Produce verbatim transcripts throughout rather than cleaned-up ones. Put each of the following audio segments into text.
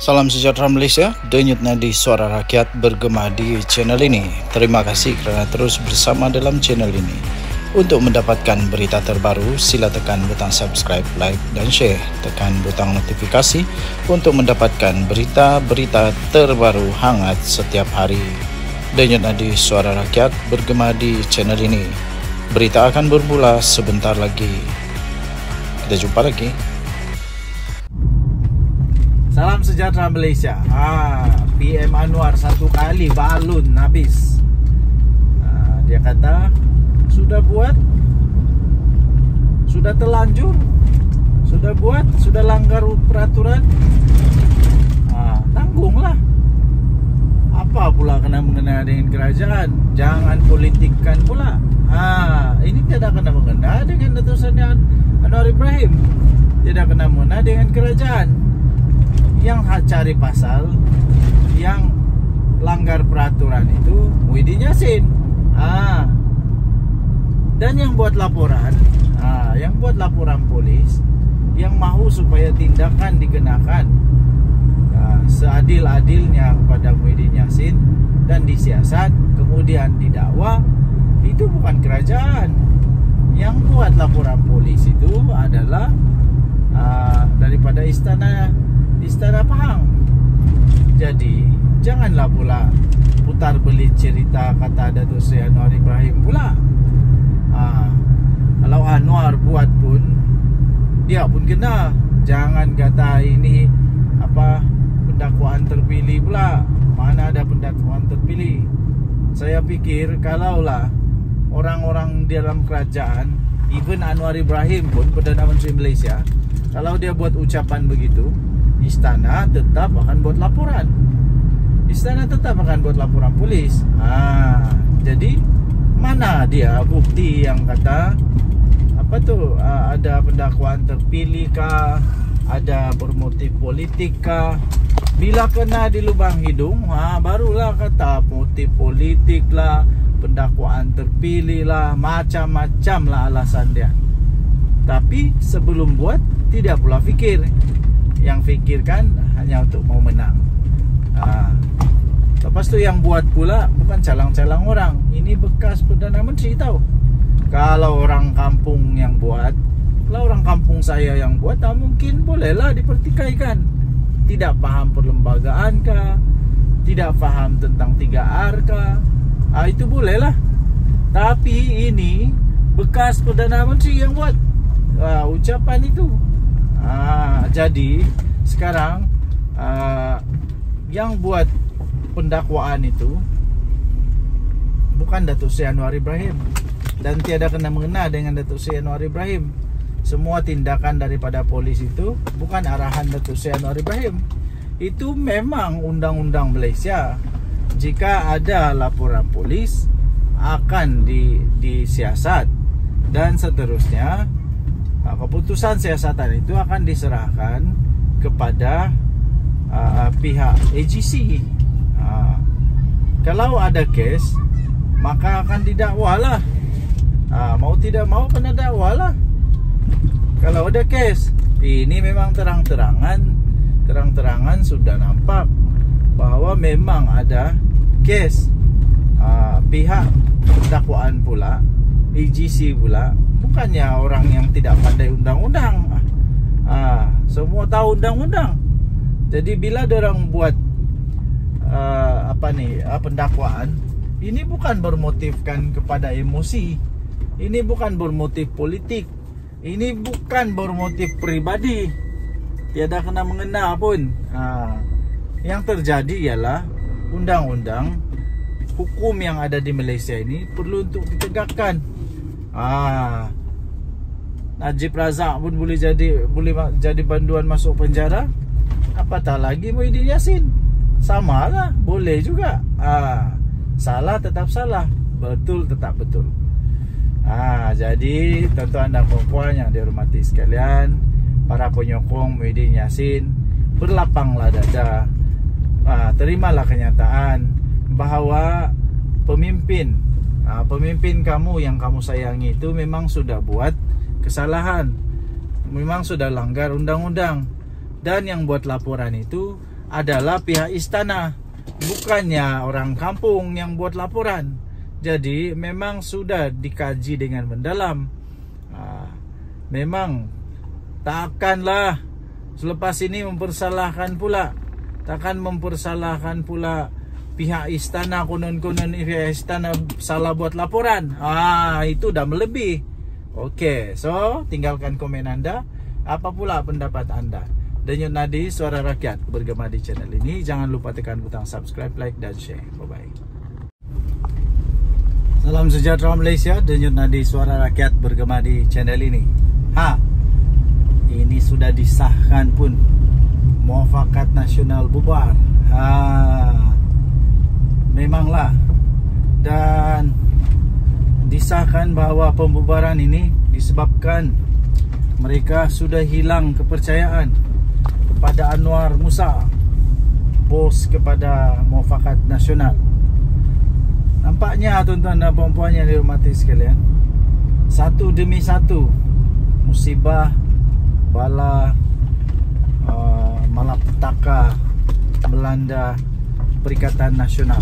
Salam sejahtera Malaysia, denyut nadi suara rakyat bergema di channel ini. Terima kasih kerana terus bersama dalam channel ini. Untuk mendapatkan berita terbaru, sila tekan butang subscribe, like dan share. Tekan butang notifikasi untuk mendapatkan berita-berita terbaru hangat setiap hari. Denyut nadi suara rakyat bergema di channel ini. Berita akan bermula sebentar lagi. Kita jumpa lagi. Salam sejahtera Malaysia. Ah, P M Anwar satu kali balun habis. Ah, dia kata sudah buat, sudah terlanjur, sudah buat, sudah langgar peraturan. Ah, tanggunglah. Apa pula kena mengena dengan kerajaan? Jangan politikkan pula. Ah, ini tidak kena mengena dengan Datuk Seri Anwar Ibrahim. Tidak kena mengena dengan kerajaan. Yang cari pasal, yang langgar peraturan itu Muhyiddin Yassin. Ah. Dan yang buat laporan, ah, yang buat laporan polis, yang mahu supaya tindakan dikenakan ah, seadil-adilnya kepada Muhyiddin Yassin dan disiasat, kemudian didakwa, itu bukan kerajaan. Yang buat laporan polis itu adalah ah, daripada istana Istana Pahang. Jadi janganlah pula putar belit cerita kata Datuk Seri Anwar Ibrahim pula. ha, Kalau Anwar buat pun dia pun kena. Jangan kata ini apa pendakwaan terpilih pula. Mana ada pendakwaan terpilih. Saya pikir kalaulah orang-orang dalam kerajaan, even Anwar Ibrahim pun, Perdana Menteri Malaysia, kalau dia buat ucapan begitu, istana tetap akan buat laporan. Istana tetap akan buat laporan polis. Ah, jadi mana dia bukti yang kata apa tu ah, ada pendakwaan terpilih kah, ada bermotif politik kah? Bila kena di lubang hidung, ah, barulah kata motif politik lah, pendakwaan terpilih lah, macam-macam lah alasan dia. Tapi sebelum buat tidak pula fikir. Yang fikirkan hanya untuk mau menang. ha. Lepas tu yang buat pula bukan calang-calang orang. Ini bekas Perdana Menteri tahu. Kalau orang kampung yang buat, kalau orang kampung saya yang buat, tak mungkin bolehlah dipertikaikan. Tidak faham perlembagaan kah, tidak faham tentang tiga R kah, ha, itu bolehlah. Tapi ini bekas Perdana Menteri yang buat ha, ucapan itu. Ah, jadi sekarang ah, yang buat pendakwaan itu bukan Datuk Seri Anwar Ibrahim, dan tiada kena mengena dengan Datuk Seri Anwar Ibrahim. Semua tindakan daripada polis itu bukan arahan Datuk Seri Anwar Ibrahim. Itu memang undang-undang Malaysia. Jika ada laporan polis akan di, disiasat dan seterusnya. Keputusan siasatan itu akan diserahkan kepada uh, pihak A G C. uh, Kalau ada kes, maka akan didakwalah. uh, Mau tidak mau kena dakwalah. Kalau ada kes, ini memang terang-terangan Terang-terangan sudah nampak bahawa memang ada kes. uh, Pihak dakwaan pula, A G C pula, bukannya orang yang tidak pandai undang-undang. Ah, semua tahu undang-undang. Jadi bila orang buat uh, apa ni, uh, pendakwaan, ini bukan bermotifkan kepada emosi. Ini bukan bermotif politik. Ini bukan bermotif pribadi. Tiada kena mengena pun. Ah, yang terjadi ialah undang-undang, hukum yang ada di Malaysia ini perlu untuk ditegakkan. Ah, Najib Razak pun boleh jadi boleh jadi banduan masuk penjara. Apatah lagi Muhyiddin Yassin. Samalah, boleh juga. Ah, salah tetap salah, betul tetap betul. Ah, jadi tuan-tuan dan puan-puan yang dihormati sekalian, para penyokong Muhyiddin Yassin, berlapanglah dada. Ah, terimalah kenyataan bahawa pemimpin ah, pemimpin kamu yang kamu sayangi itu memang sudah buat kesalahan, memang sudah langgar undang-undang. Dan yang buat laporan itu adalah pihak istana, bukannya orang kampung yang buat laporan. Jadi memang sudah dikaji dengan mendalam. Nah, memang takkanlah selepas ini mempersalahkan pula, takkan mempersalahkan pula pihak istana, konon-konon pihak istana salah buat laporan. Ah, itu dah melebih. Oke, so tinggalkan komen Anda. Apa pula pendapat Anda? Denyut Nadi Suara Rakyat bergema di channel ini. Jangan lupa tekan butang subscribe, like dan share. Bye bye. Salam sejahtera Malaysia. Denyut Nadi Suara Rakyat bergema di channel ini. Ha, ini sudah disahkan pun, Muafakat Nasional bubar. Ha, memanglah. Dan disahkan bahawa pembubaran ini disebabkan mereka sudah hilang kepercayaan kepada Anwar Musa, bos kepada Muafakat Nasional. Nampaknya tuan-tuan dan puan-puan yang dihormati sekalian, satu demi satu musibah, bala, uh, malapetaka melanda Perikatan Nasional.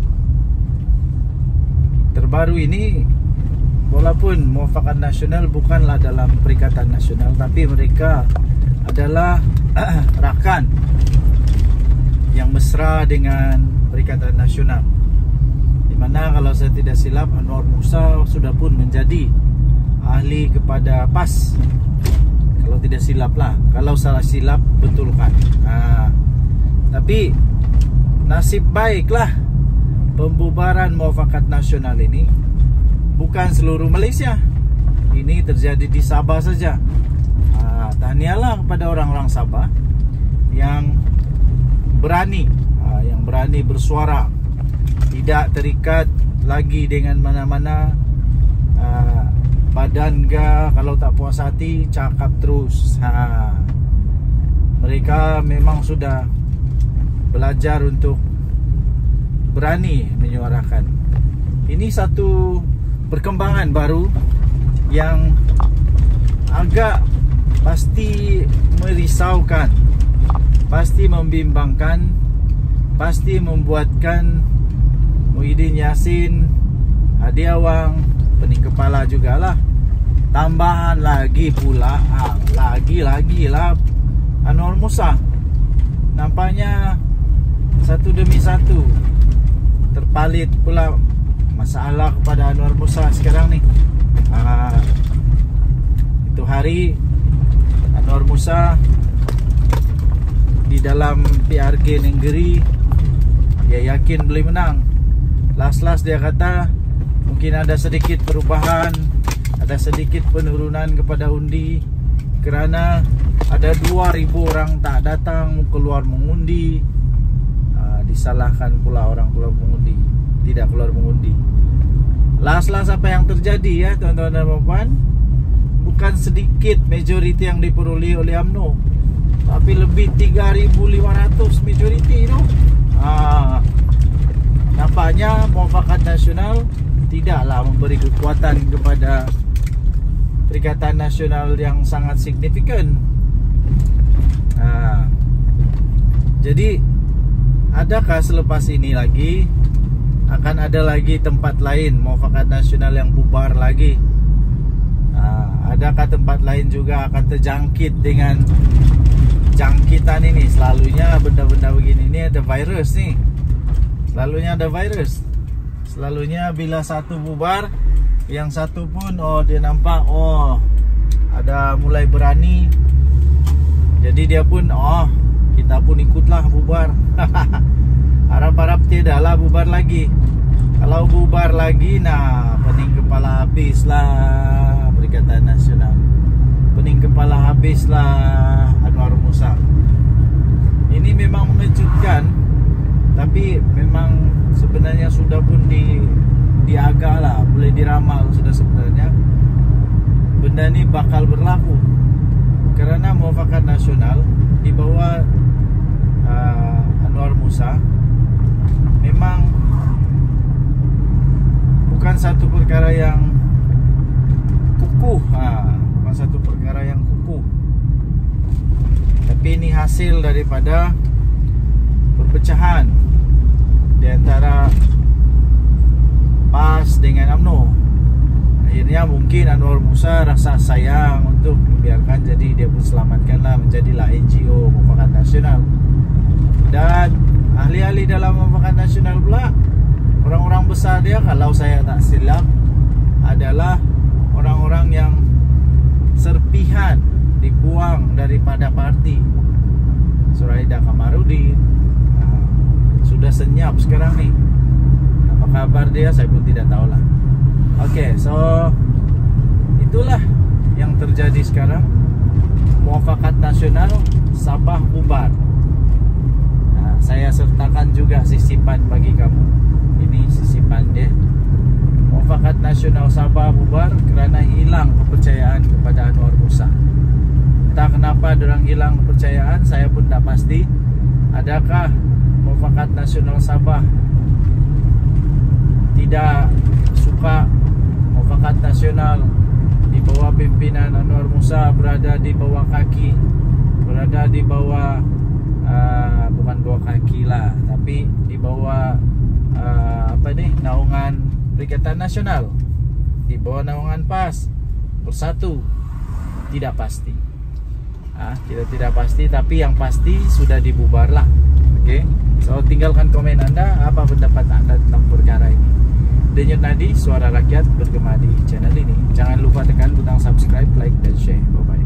Terbaru ini, walaupun Muafakat Nasional bukanlah dalam Perikatan Nasional, tapi mereka adalah rakan yang mesra dengan Perikatan Nasional, di mana kalau saya tidak silap Anwar Musa sudah pun menjadi ahli kepada P A S. Kalau tidak silap lah, kalau salah silap betulkan. Nah, tapi nasib baiklah pembubaran Muafakat Nasional ini bukan seluruh Malaysia. Ini terjadi di Sabah saja. Ha, tahniahlah kepada orang-orang Sabah yang berani, ha, yang berani bersuara, tidak terikat lagi dengan mana-mana ha, badan ke, kalau tak puas hati cakap terus. Ha, mereka memang sudah belajar untuk berani menyuarakan. Ini satu perkembangan baru yang agak pasti merisaukan, pasti membimbangkan, pasti membuatkan Muhyiddin Yassin, Hadi Awang, pening kepala jugalah. Tambahan lagi pula, ah, lagi-lagi lah Anwar Musa. Nampaknya satu demi satu terpalit pula masalah kepada Anwar Musa sekarang ni. Ah, itu hari Anwar Musa di dalam P R G Nenggeri, dia yakin boleh menang. Last-last dia kata mungkin ada sedikit perubahan, ada sedikit penurunan kepada undi, kerana ada dua ribu orang tak datang keluar mengundi. Ha, disalahkan pula orang keluar mengundi, tidak keluar mengundi. Last-last apa yang terjadi ya tuan-tuan dan puan-puan, bukan sedikit majoriti yang diperoleh oleh U M N O, tapi lebih tiga ribu lima ratus majoriti tu. Ha, nampaknya Muafakat Nasional tidaklah memberi kekuatan kepada Perikatan Nasional yang sangat signifikan. Ha, jadi adakah selepas ini lagi akan ada lagi tempat lain Muafakat Nasional yang bubar lagi? Ha, adakah tempat lain juga akan terjangkit dengan jangkitan ini? Selalunya benda-benda begini ni ada virus ni. Selalunya ada virus. Selalunya bila satu bubar, yang satu pun oh dia nampak oh ada mulai berani, jadi dia pun oh kita pun ikutlah bubar. Harap-harap tidaklah bubar lagi. Kalau bubar lagi, nah pening kepala habislah Perikatan Nasional, pening kepala habislah Anwar Musa. Ini memang mengejutkan, tapi memang sebenarnya sudah pun di diagak lah, boleh diramal sudah sebenarnya benda ni bakal berlaku, kerana Muafakat Nasional di bawah uh, Anwar Musa memang bukan satu perkara yang kukuh, ha, bukan satu perkara yang kukuh, tapi ini hasil daripada perpecahan di antara P A S dengan U M N O. Akhirnya mungkin Anwar Musa rasa sayang untuk membiarkan, jadi dia pun selamatkanlah menjadilah N G O Mufakat Nasional. Dan ahli-ahli dalam Mufakat Nasional pula, orang-orang besar dia, kalau saya tak silap, adalah orang-orang yang serpihan dibuang daripada parti. Suraida Kamarudin uh, sudah senyap sekarang nih. Apa kabar dia saya pun tidak tahu lah. Oke, okay, so itulah yang terjadi sekarang. Mufakat Nasional Sabah bubar. Nah, saya sertakan juga sisipan bagi kamu. Ini sisipan dia. Mufakat Nasional Sabah bubar kerana hilang kepercayaan kepada Anwar Musa. Entah kenapa dorang hilang kepercayaan, saya pun tak pasti. Adakah Mufakat Nasional Sabah tidak suka Mufakat Nasional di bawah pimpinan Anwar Musa berada di bawah kaki, berada di bawah uh, bukan bawah kaki lah, tapi di bawah uh, apa nih, naungan Perikatan Nasional, di bawah naungan P A S Bersatu? Tidak pasti. Ah, kita tidak pasti, tapi yang pasti sudah dibubar lah. Oke, okay? So tinggalkan komen Anda, apa pendapat Anda tentang perkara ini. Denyut Nadi, suara rakyat bergema di channel ini. Jangan lupa tekan butang subscribe, like, dan share. Bye bye.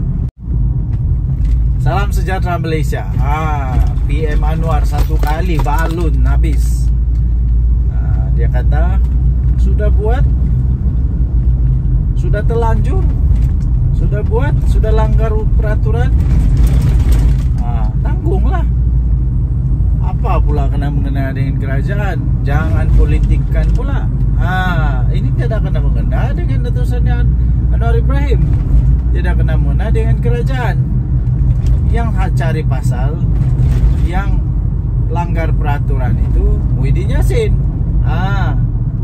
Salam sejahtera Malaysia. Ah, P M Anwar satu kali balun habis. Ah, dia kata sudah buat, sudah terlanjur, sudah buat, sudah langgar peraturan, ah, tanggunglah. Apa pula kena mengena dengan kerajaan? Jangan politikkan pula. Ah, ini tidak kena mengena dengan Datuk Seri Anwar Ibrahim, tidak kena mengena dengan kerajaan. Yang cari pasal, yang langgar peraturan itu Muhyiddin Yassin. Ah,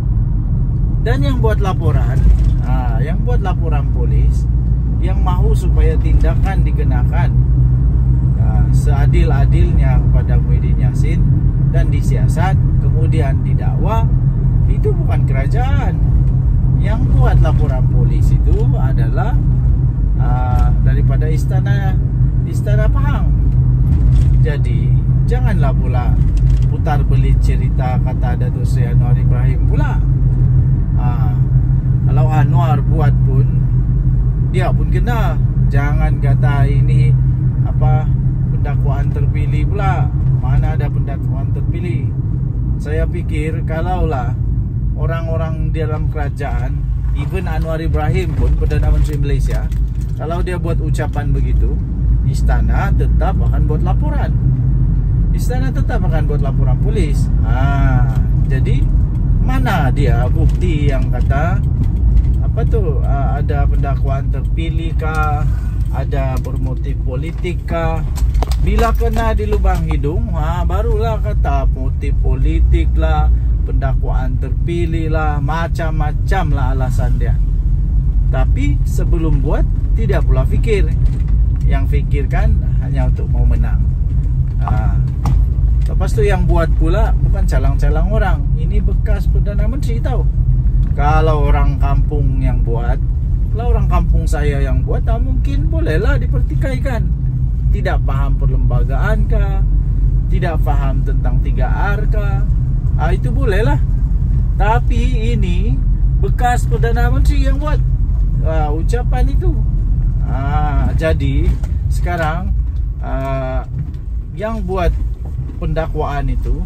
dan yang buat laporan, ah, yang buat laporan polis, yang mahu supaya tindakan dikenakan uh, seadil-adilnya kepada Muhyiddin Yassin dan disiasat kemudian didakwa, itu bukan kerajaan. Yang buat laporan polis itu adalah uh, daripada istana Istana Pahang. Jadi janganlah pula putar belit cerita kata Datuk Seri Anwar Ibrahim pula. uh, Kalau Anwar buat pun dia pun kena. Jangan kata ini apa pendakwaan terpilih pula. Mana ada pendakwaan terpilih? Saya pikir kalaulah orang-orang dalam kerajaan, even Anwar Ibrahim pun, Perdana Menteri Malaysia, kalau dia buat ucapan begitu, istana tetap akan buat laporan. Istana tetap akan buat laporan polis. Ah, jadi mana dia bukti yang kata apa tu, uh, ada pendakwaan terpilih kah, ada bermotif politik kah? Bila kena di lubang hidung, ha, barulah kata motif politik lah, pendakwaan terpilih lah, macam-macam lah alasan dia. Tapi sebelum buat, tidak pula fikir. Yang fikirkan hanya untuk mau menang. ha. Lepas tu yang buat pula bukan calang-calang orang. Ini bekas Perdana Menteri tahu. Kalau orang kampung yang buat, kalau orang kampung saya yang buat, tak mungkin bolehlah dipertikaikan. Tidak faham perlembagaan kah, tidak faham tentang tiga R kah, ah, itu bolehlah. Tapi ini bekas Perdana Menteri yang buat ah, ucapan itu. ah, Jadi sekarang ah, yang buat pendakwaan itu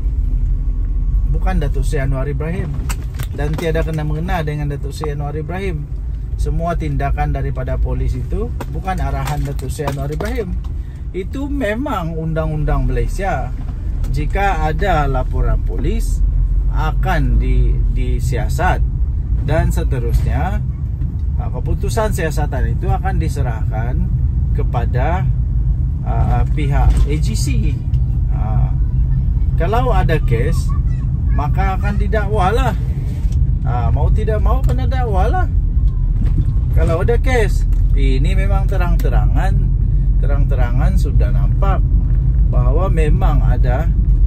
bukan Datuk Seri Anwar Ibrahim, dan tiada kena mengena dengan Datuk Seri Anwar Ibrahim. Semua tindakan daripada polis itu bukan arahan Datuk Seri Anwar Ibrahim. Itu memang undang-undang Malaysia. Jika ada laporan polis, akan di, disiasat, dan seterusnya keputusan siasatan itu akan diserahkan kepada uh, pihak A G C. uh, Kalau ada kes, maka akan didakwalah. uh, Mau tidak mau kena dakwalah. Kalau ada kes, ini memang terang-terangan, terang-terangan sudah nampak bahwa memang ada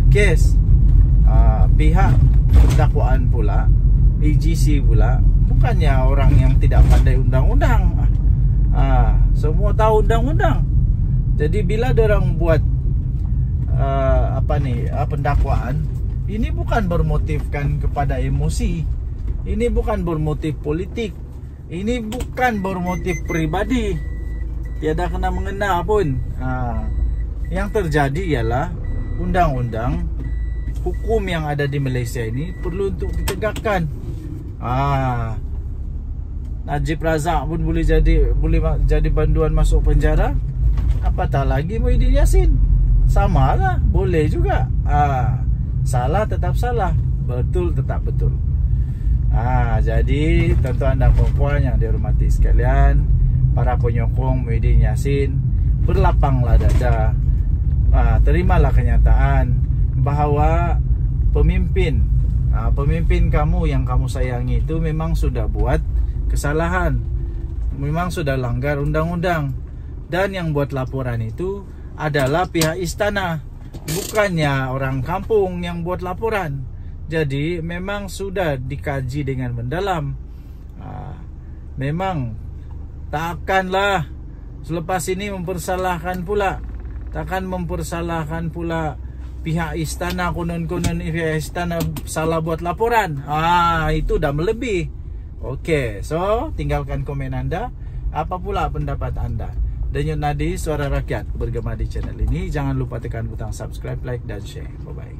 kes. uh, Pihak dakwaan pula, A G C pula, bukannya orang yang tidak pandai undang-undang. uh, Semua tahu undang-undang. Jadi bila orang buat uh, apa nih uh, pendakwaan, ini bukan bermotifkan kepada emosi, ini bukan bermotif politik, ini bukan bermotif pribadi, tiada kena mengena pun. ha, Yang terjadi ialah undang-undang hukum yang ada di Malaysia ini perlu untuk ditegakkan. ha, Najib Razak pun boleh jadi boleh jadi banduan masuk penjara, apatah lagi Muhyiddin Yassin. Sama lah, boleh juga. ha, Salah tetap salah, betul tetap betul. Ah, jadi tuan-tuan dan puan-puan yang dihormati sekalian, para penyokong Muhyiddin Yassin, berlapanglah dada. ah, Terimalah kenyataan bahawa pemimpin ah, Pemimpin kamu yang kamu sayangi itu memang sudah buat kesalahan, memang sudah langgar undang-undang. Dan yang buat laporan itu adalah pihak istana, bukannya orang kampung yang buat laporan. Jadi memang sudah dikaji dengan mendalam. ha, Memang takkanlah selepas ini mempersalahkan pula, takkan mempersalahkan pula pihak istana, konon-konon pihak istana salah buat laporan. Ah, itu dah melebih. Okey, so tinggalkan komen anda. Apa pula pendapat anda? Denyut Nadi Suara Rakyat bergema di channel ini. Jangan lupa tekan butang subscribe, like dan share. Bye-bye.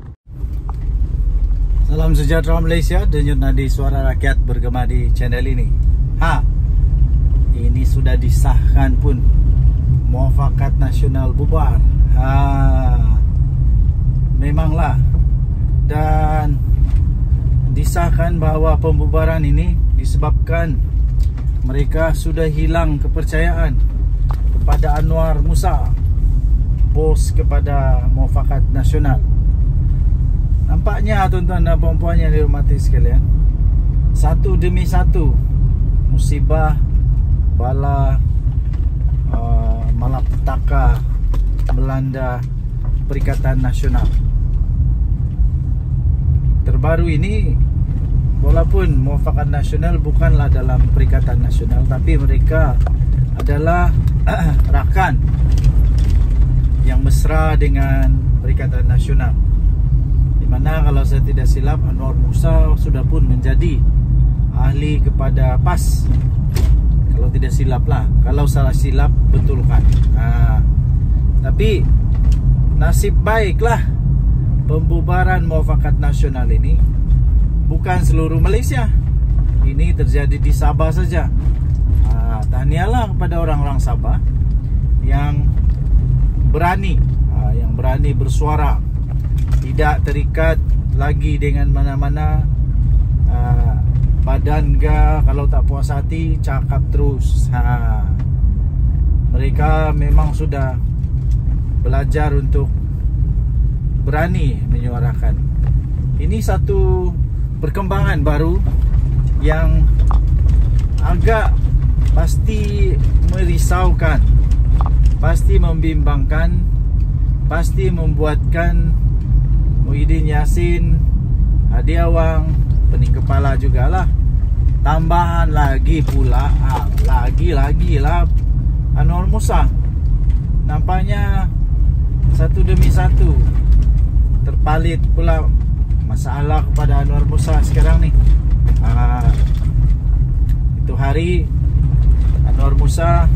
Salam sejahtera Malaysia. Denyut Nadi Suara Rakyat bergema di channel ini. Ha, ini sudah disahkan pun, Muafakat Nasional bubar. Ha, memanglah. Dan disahkan bahawa pembubaran ini disebabkan mereka sudah hilang kepercayaan kepada Anwar Musa, bos kepada Muafakat Nasional. Nampaknya tuan-tuan dan puan-puan yang dihormati sekalian, satu demi satu musibah, bala, uh, malapetaka melanda Perikatan Nasional. Terbaru ini, walaupun Muafakat Nasional bukanlah dalam Perikatan Nasional, tapi mereka adalah rakan yang mesra dengan Perikatan Nasional, di mana kalau saya tidak silap Anwar Musa sudah pun menjadi ahli kepada P A S, kalau tidak silap lah. Kalau salah silap betulkan. ha, Tapi nasib baiklah pembubaran Muafakat Nasional ini bukan seluruh Malaysia. Ini terjadi di Sabah saja. ha, Tahniahlah kepada orang-orang Sabah yang berani, ha, yang berani bersuara, tidak terikat lagi dengan mana-mana ha, badan ke. Kalau tak puas hati, cakap terus. ha, Mereka memang sudah belajar untuk berani menyuarakan. Ini satu perkembangan baru yang agak pasti merisaukan, pasti membimbangkan, pasti membuatkan Muhyiddin Yassin, Hadi Awang, pening kepala jugalah. Tambahan lagi pula, ah, lagi-lagi lah Anwar Musa. Nampaknya satu demi satu terpalit pula masalah kepada Anwar Musa sekarang ni. Ah, itu hari Anwar Musa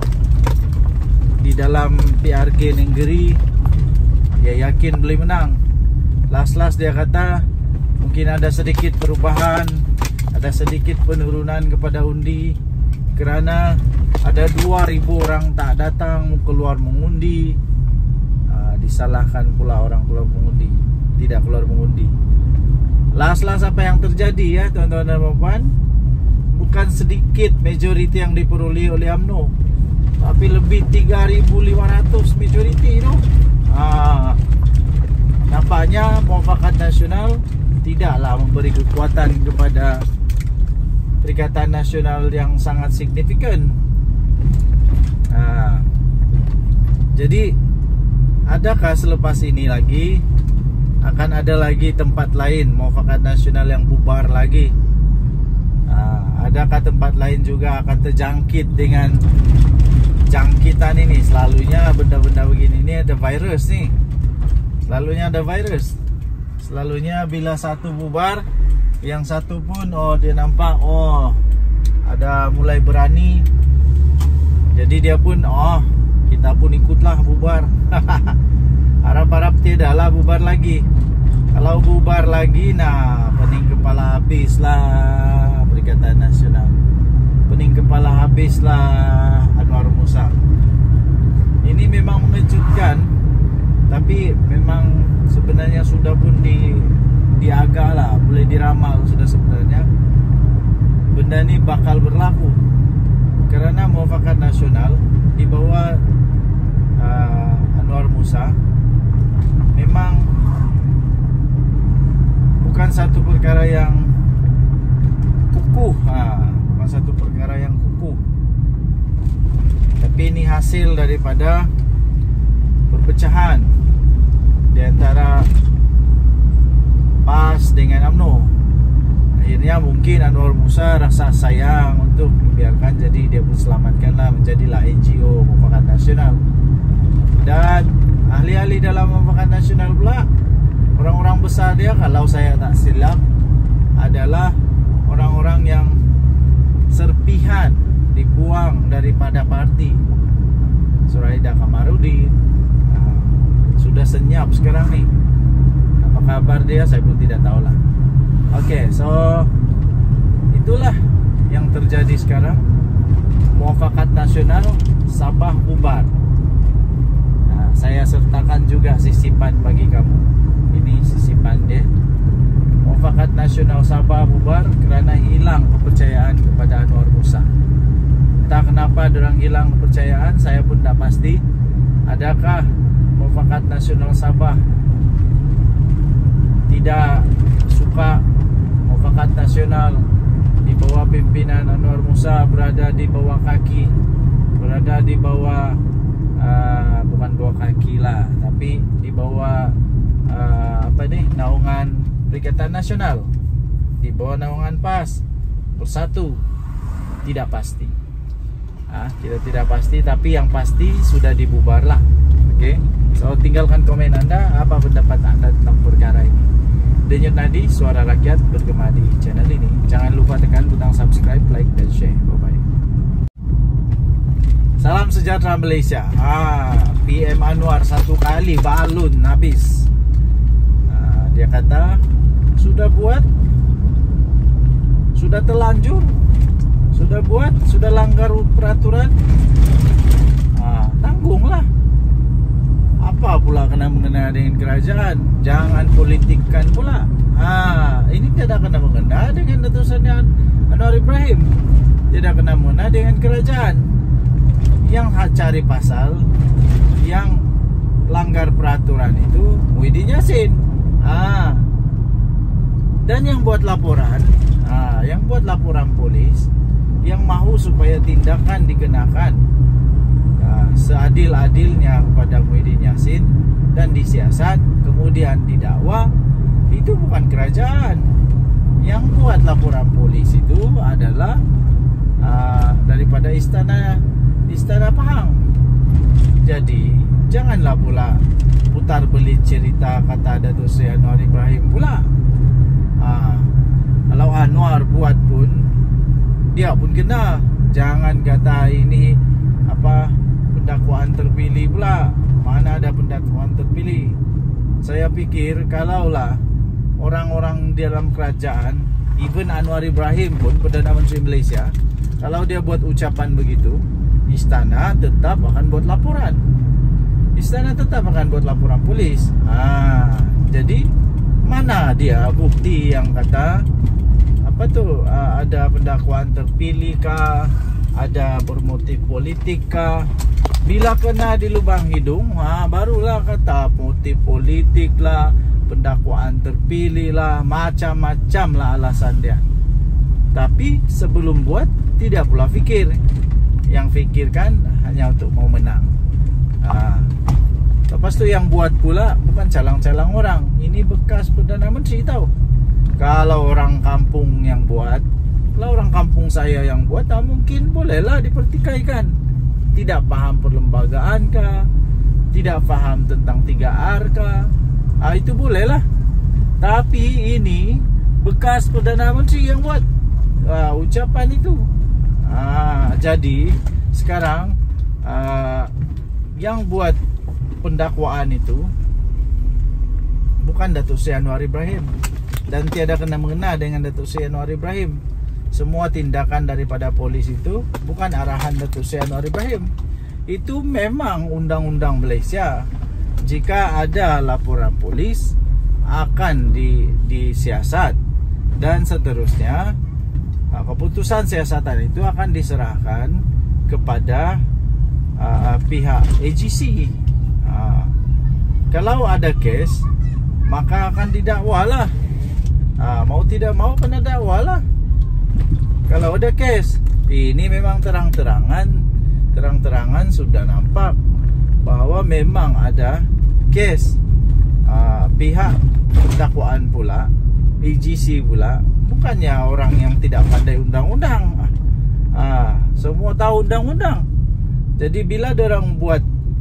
di dalam P R G Nenggeri, dia yakin boleh menang. Last-last dia kata mungkin ada sedikit perubahan, ada sedikit penurunan kepada undi, kerana ada dua ribu orang tak datang keluar mengundi. ha, Disalahkan pula orang keluar mengundi, tidak keluar mengundi. Last-last apa yang terjadi ya tuan-tuan dan puan-puan, bukan sedikit majoriti yang diperoleh oleh U M N O, tapi lebih tiga ribu lima ratus majoriti tu. ha, Nampaknya Muafakat Nasional tidaklah memberi kekuatan kepada Perikatan Nasional yang sangat signifikan. ha, Jadi adakah selepas ini lagi akan ada lagi tempat lain muafakat nasional yang bubar lagi. Nah, adakah tempat lain juga akan terjangkit dengan jangkitan ini? Selalunya benda-benda begini ini ada virus nih. Selalunya ada virus. Selalunya bila satu bubar, yang satu pun oh dia nampak oh ada mulai berani. Jadi dia pun oh kita pun ikutlah bubar. Harap-harap tidaklah bubar lagi. Kalau bubar lagi, nah pening kepala habislah Perikatan Nasional. Pening kepala habislah Anwar Musa. Ini memang mengejutkan, tapi memang sebenarnya sudah pun di diagak lah, boleh diramal sudah sebenarnya. Benda ini bakal berlaku karena muafakat nasional di bawah uh, Anwar Musa memang bukan satu perkara yang kukuh, ha, bukan satu perkara yang kukuh, tapi ini hasil daripada perpecahan di antara P A S dengan U M N O. Akhirnya mungkin Anwar Musa rasa sayang untuk membiarkan, jadi dia pun selamatkanlah menjadilah N G O Muafakat Nasional. Dan ahli-ahli dalam Muafakat Nasional pula, orang-orang besar dia kalau saya tak silap adalah orang-orang yang serpihan dibuang daripada parti. Suraida Kamarudin nah, sudah senyap sekarang nih. Apa kabar dia saya pun tidak tahulah. Oke, okay, so itulah yang terjadi sekarang. Muafakat Nasional Sabah bubar. Nah, saya sertakan juga sisipan bagi kamu. Ini sisipan dia. Muafakat Nasional Sabah bubar kerana hilang kepercayaan kepada Anwar Musa. Entah kenapa dorang hilang kepercayaan, saya pun tak pasti. Adakah Muafakat Nasional Sabah tidak suka Muafakat Nasional di bawah pimpinan Anwar Musa berada di bawah kaki, berada di bawah uh, bukan bawah kaki lah, tapi di bawah uh, apa nih naungan Perikatan Nasional, di bawah naungan P A S Bersatu? Tidak pasti. Ah, kita tidak pasti, tapi yang pasti sudah dibubarlah. Oke, okay? So tinggalkan komen Anda, apa pendapat Anda tentang perkara ini. Denyut Nadi, suara rakyat bergema di channel ini. Jangan lupa tekan butang subscribe, like, dan share. Bye-bye. Salam sejahtera Malaysia. Ah, P M Anwar satu kali balun habis. Ah, dia kata sudah buat, sudah terlanjur, sudah buat, sudah langgar peraturan. Ah, tanggunglah. Apa pula kena mengena dengan kerajaan? Jangan politikkan pula. Ha, ini tidak kena mengena dengan Datuk Seri Anwar Ibrahim. Tidak kena mengena dengan kerajaan. Yang cari pasal, yang langgar peraturan itu Muhyiddin Yassin. Ha. Dan yang buat laporan, ha, yang buat laporan polis, yang mahu supaya tindakan dikenakan seadil-adilnya kepada Muhyiddin Yassin dan disiasat kemudian didakwa, itu bukan kerajaan. Yang buat laporan polis itu adalah uh, daripada istana istana Pahang. Jadi janganlah pula putar belit cerita kata Datuk Seri Anwar Ibrahim pula. uh, Kalau Anwar buat pun dia pun kena. Jangan kata ini apa pendakwaan terpilih pula. Mana ada pendakwaan terpilih? Saya pikir kalaulah orang-orang dalam kerajaan, even Anwar Ibrahim pun, Perdana Menteri Malaysia, kalau dia buat ucapan begitu, istana tetap akan buat laporan. Istana tetap akan buat laporan polis. Ah, jadi mana dia bukti yang kata apa tu uh, ada pendakwaan terpilih kah, ada bermotif politik kah? Bila kena di lubang hidung, ha, barulah kata motif politik lah, pendakwaan terpilih lah, macam-macam lah alasan dia. Tapi sebelum buat tidak pula fikir. Yang fikirkan hanya untuk mau menang. ha. Lepas tu yang buat pula bukan calang-calang orang, ini bekas Perdana Menteri tahu. Kalau orang kampung yang buat, kalau orang kampung saya yang buat, tak mungkin bolehlah dipertikaikan. Tidak paham perlembagaan kah, tidak paham tentang tiga R kah, ah, itu bolehlah. Tapi ini bekas Perdana Menteri yang buat ah, ucapan itu. ah, Jadi sekarang ah, yang buat pendakwaan itu bukan Datuk Seri Anwar Ibrahim, dan tiada kena mengena dengan Datuk Seri Anwar Ibrahim. Semua tindakan daripada polis itu bukan arahan Datuk Seri Anwar Ibrahim. Itu memang undang-undang Malaysia. Jika ada laporan polis, akan di, disiasat, dan seterusnya keputusan siasatan itu akan diserahkan kepada uh, pihak A G C. uh, Kalau ada kes, maka akan didakwalah. uh, Mau tidak mau kena dakwalah. Kalau ada kes, ini memang terang-terangan Terang-terangan sudah nampak bahwa memang ada kes. uh, Pihak dakwaan pula, A G C pula, bukannya orang yang tidak pandai undang-undang. uh, Semua tahu undang-undang. Jadi bila orang buat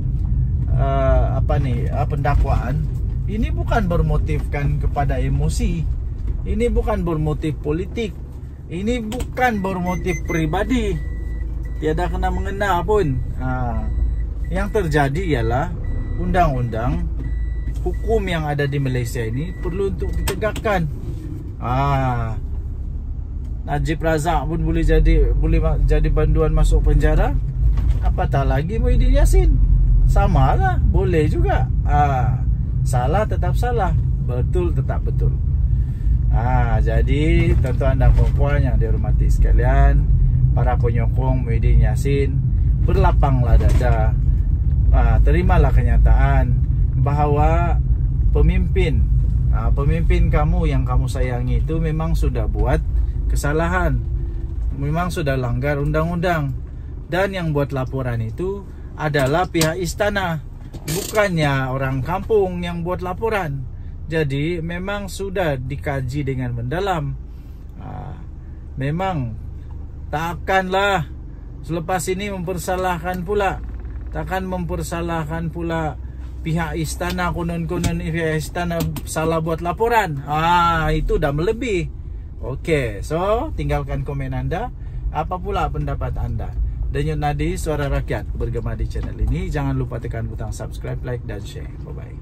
uh, Apa nih uh, pendakwaan, ini bukan bermotifkan kepada emosi, ini bukan bermotif politik, ini bukan bermotif pribadi, tiada kena mengena pun. ha, Yang terjadi ialah undang-undang, hukum yang ada di Malaysia ini perlu untuk ditegakkan. ha, Najib Razak pun boleh jadi boleh jadi banduan masuk penjara, apatah lagi Muhyiddin Yassin. Sama lah, boleh juga. ha, Salah tetap salah, betul tetap betul. Ah, jadi tuan-tuan dan puan-puan yang dihormati sekalian, para penyokong Muhyiddin Yassin, berlapanglah dada. ah, Terimalah kenyataan bahawa pemimpin ah, Pemimpin kamu yang kamu sayangi itu memang sudah buat kesalahan, memang sudah langgar undang-undang. Dan yang buat laporan itu adalah pihak istana, bukannya orang kampung yang buat laporan. Jadi memang sudah dikaji dengan mendalam. ha, Memang takkanlah selepas ini mempersalahkan pula, takkan mempersalahkan pula pihak istana, konon-konon pihak istana salah buat laporan. Ah, itu dah melebih. Okey, so tinggalkan komen anda. Apa pula pendapat anda? Denyut Nadi, Suara Rakyat, bergema di channel ini. Jangan lupa tekan butang subscribe, like dan share. Bye-bye.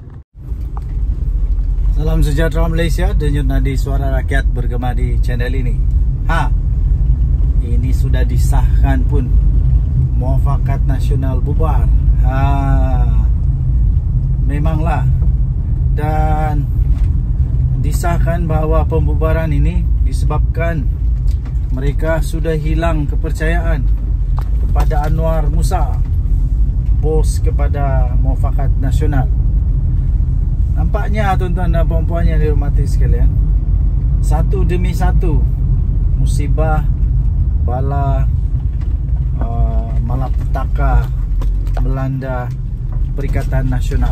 Salam sejahtera Malaysia, Denyut Nadi Suara Rakyat bergema di channel ini. Ha, ini sudah disahkan pun, Muafakat Nasional bubar. Ha, memanglah. Dan disahkan bahawa pembubaran ini disebabkan mereka sudah hilang kepercayaan kepada Anwar Musa, bos kepada Muafakat Nasional. Nampaknya tuan-tuan dan puan-puan yang dihormati sekalian, satu demi satu musibah, bala, uh, malapetaka melanda Perikatan Nasional.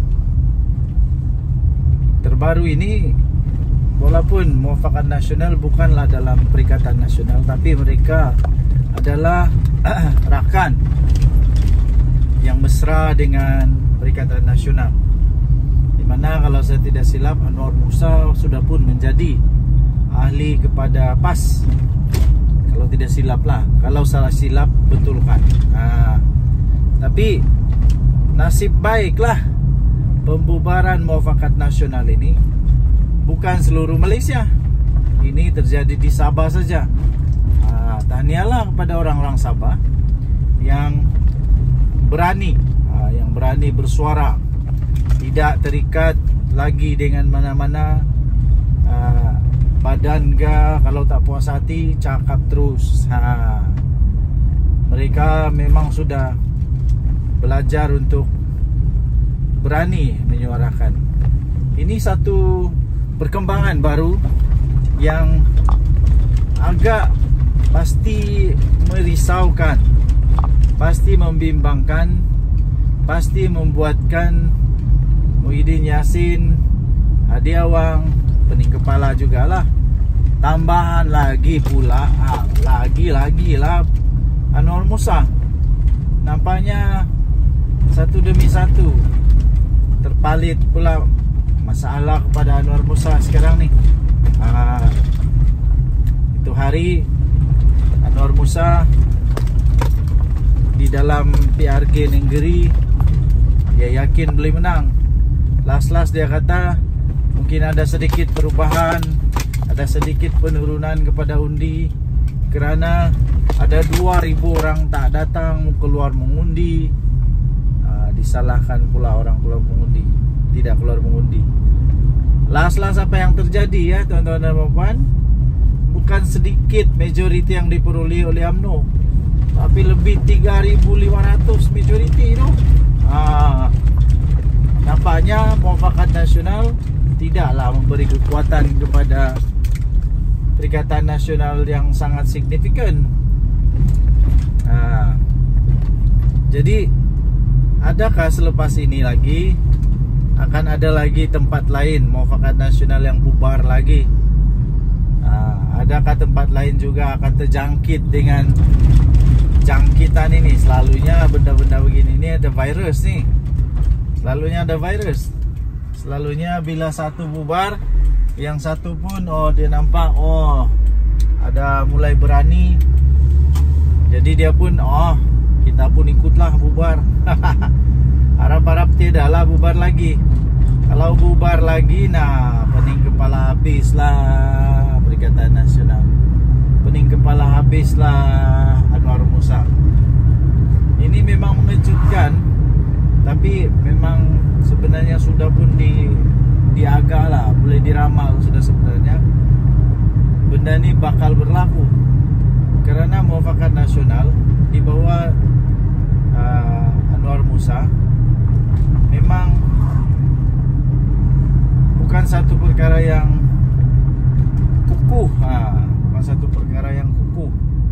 Terbaru ini, walaupun Muafakat Nasional bukanlah dalam Perikatan Nasional, tapi mereka adalah rakan yang mesra dengan Perikatan Nasional, di mana kalau saya tidak silap Anwar Musa sudah pun menjadi ahli kepada P A S. Kalau tidak silap lah, kalau salah silap betulkan. ha, Tapi nasib baiklah pembubaran Muafakat Nasional ini bukan seluruh Malaysia. Ini terjadi di Sabah saja. ha, Tahniahlah kepada orang-orang Sabah yang berani, ha, yang berani bersuara, tidak terikat lagi dengan mana-mana uh, badan ke. Kalau tak puas hati, cakap terus. ha, Mereka memang sudah belajar untuk berani menyuarakan. Ini satu perkembangan baru yang agak pasti merisaukan, pasti membimbangkan pasti membuatkan Muhyiddin Yassin, Hadi Awang, pening kepala juga lah. Tambahan lagi pula ah, Lagi-lagi lah Anwar Musa. Nampaknya satu demi satu terpalit pula masalah kepada Anwar Musa sekarang nih. ah, Itu hari Anwar Musa di dalam P R G Nenggeri, dia yakin boleh menang. Last-last dia kata mungkin ada sedikit perubahan, ada sedikit penurunan kepada undi, kerana ada dua ribu orang tak datang keluar mengundi. ha, Disalahkan pula orang keluar mengundi, tidak keluar mengundi. Last-last apa yang terjadi ya tuan-tuan dan puan, bukan sedikit majoriti yang diperoleh oleh U M N O, tapi lebih tiga ribu lima ratus majoriti tu. ha, Nampaknya Muafakat Nasional tidaklah memberi kekuatan kepada Perikatan Nasional yang sangat signifikan. ha, Jadi adakah selepas ini lagi akan ada lagi tempat lain Muafakat Nasional yang bubar lagi? ha, Adakah tempat lain juga akan terjangkit dengan jangkitan ini? Selalunya benda-benda begini ini ada virus nih. Selalunya ada virus. Selalunya bila satu bubar, yang satu pun oh dia nampak oh ada mulai berani, jadi dia pun oh kita pun ikutlah bubar. Harap-harap tidaklah bubar lagi. Kalau bubar lagi, nah pening kepala habislah Perikatan Nasional, pening kepala habislah Anwar Musa. Ini memang mengejutkan, tapi memang sebenarnya sudah pun di diagak lah, boleh diramal sudah sebenarnya benda ni bakal berlaku, kerana Muafakat Nasional di bawah uh, Anwar Musa memang bukan satu perkara yang kukuh, ha, bukan satu perkara yang kukuh,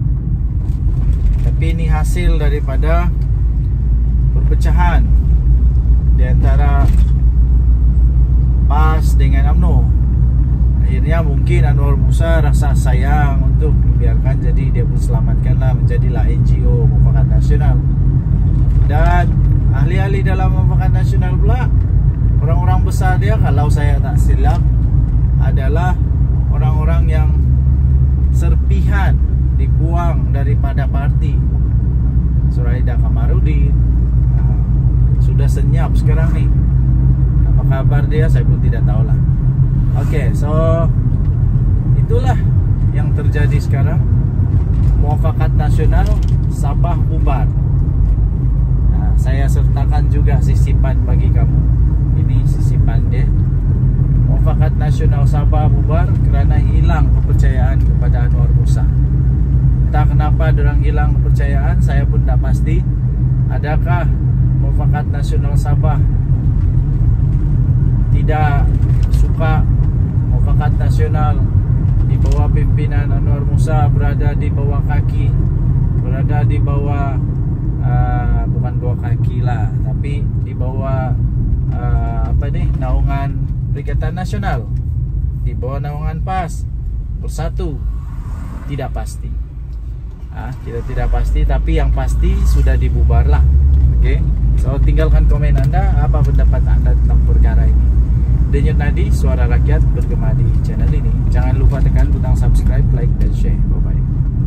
tapi ini hasil daripada perpecahan di antara P A S dengan U M N O. Akhirnya mungkin Anwar Musa rasa sayang untuk membiarkan, jadi dia pun selamatkanlah, menjadilah N G O Muafakat Nasional. Dan ahli-ahli dalam Muafakat Nasional pula, orang-orang besar dia, kalau saya tak silap, adalah orang-orang yang serpihan dibuang daripada parti. Suraida Kamarudin sudah senyap sekarang nih. Apa kabar dia saya pun tidak tahu lah. Oke, okay, so itulah yang terjadi sekarang. Muafakat Nasional Sabah bubar. Nah, saya sertakan juga sisipan bagi kamu. Ini sisipan dia. Muafakat Nasional Sabah bubar kerana hilang kepercayaan kepada Anwar Musa. Entah kenapa dorang hilang kepercayaan, saya pun tak pasti. Adakah Muafakat Nasional Sabah tidak suka Muafakat Nasional di bawah pimpinan Anwar Musa berada di bawah kaki, berada di bawah uh, bukan bawah kaki lah, tapi di bawah uh, apa nih, naungan Perikatan Nasional, di bawah naungan P A S Bersatu? Tidak pasti. Ah, kita tidak pasti, tapi yang pasti sudah dibubar lah. Oke, okay? So tinggalkan komen Anda, apa pendapat Anda tentang perkara ini. Denyut Nadi, suara rakyat bergema di channel ini. Jangan lupa tekan butang subscribe, like, dan share. Bye bye.